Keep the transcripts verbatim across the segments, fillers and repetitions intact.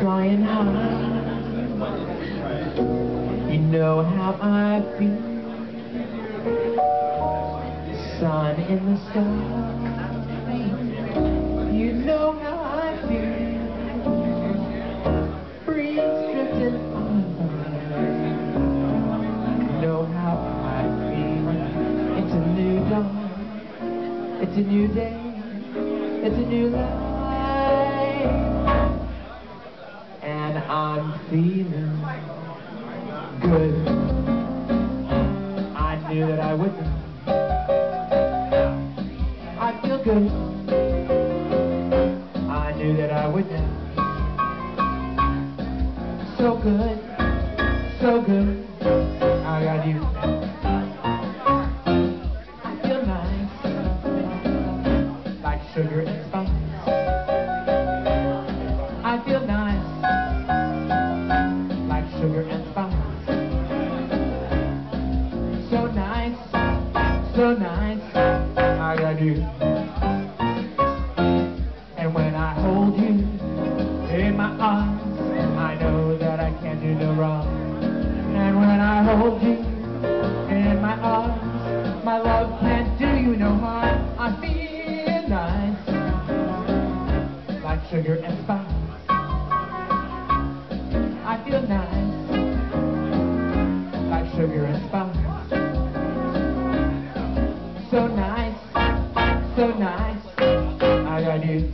flying high. You know how I feel. Sun in the sky. You know how I feel. Breeze drifting on by. You know how I feel. It's a new dawn. It's a new day. It's a new life. And I'm feeling good. I knew that I would. I feel good. I knew that I would. So good, so good. I got you. I feel nice, like sugar and spice. I feel nice, like sugar and spice. So nice, so nice. I got you. And when I hold you in my arms, I know that I can't do no wrong. And when I hold you in my arms, my love can't do you no harm. I feel nice, like sugar and spice. I feel nice, like sugar and spice. So nice, so nice, I got you.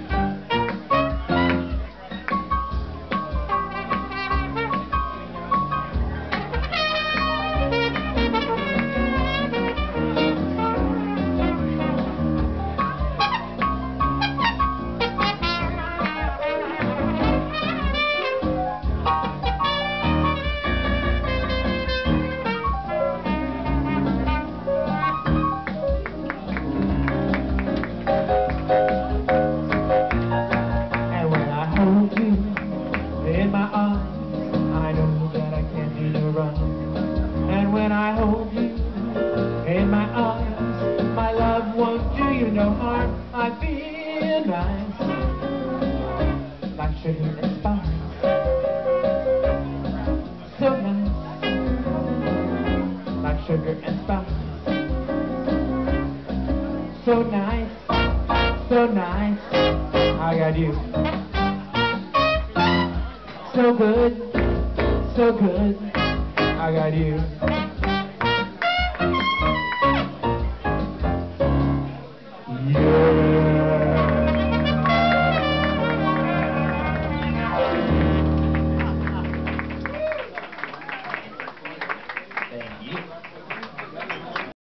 In my arms, I know that I can't do no wrong. And when I hold you in my arms, my love won't do you no harm. I feel nice, like sugar and spice. So nice, like sugar and spice. So nice, so nice, I got you. So good, so good, I got you. Yeah. Thank you.